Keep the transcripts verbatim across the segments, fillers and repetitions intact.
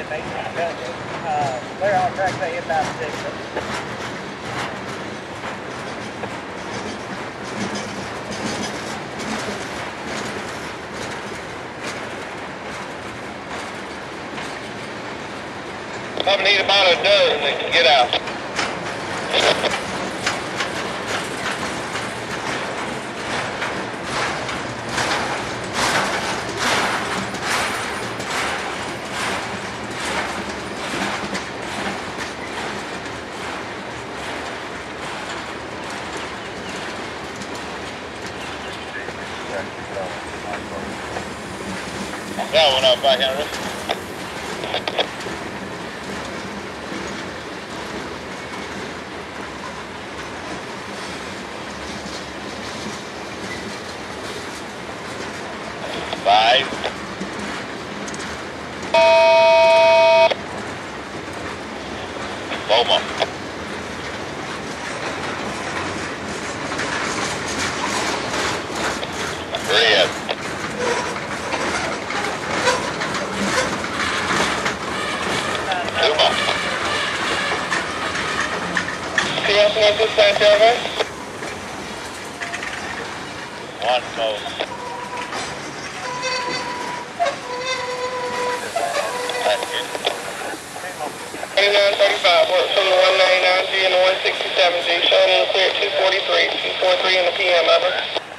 in Macon, uh, clear on track say inbound six. I need about a dozen that can get out. That one up back, Henry. Five. Boma. Red. Two more. See us on this side, Trevor? One more. twenty-nine thirty-five, work from the one ninety-nine G and the one sixty-seven G, showing in the clear at two forty-three, two forty-three in the P M, over.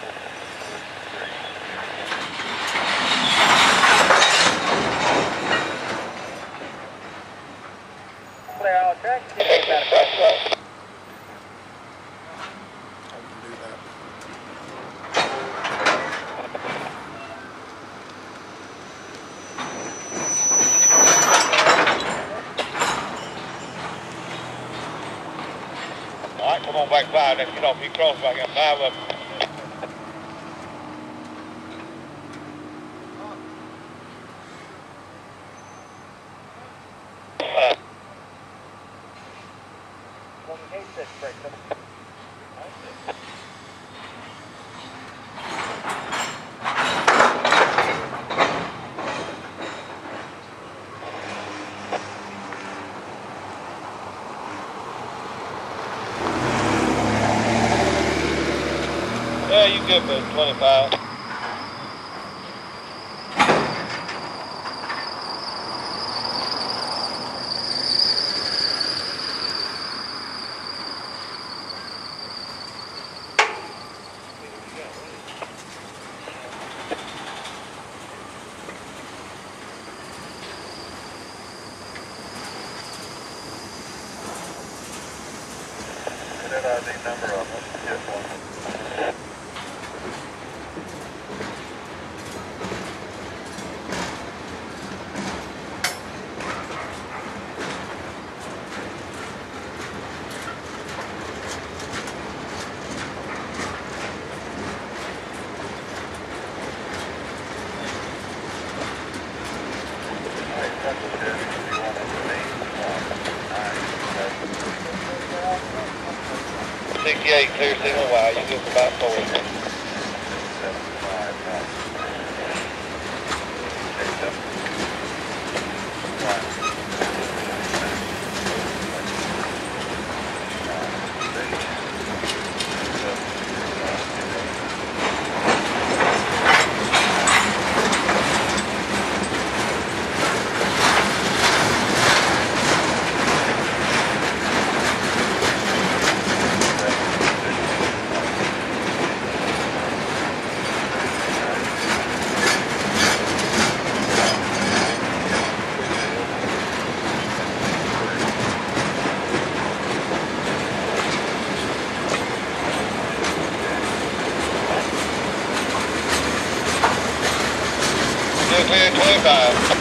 Clear all track. Thank you, Crosswell. Alright, come on back five, then get off your cross back in five up. Uh. Yeah, you good for twenty-five. That I D number on this, get one. sixty-eight, clear signal, wow, you get about four. Clear twenty-five.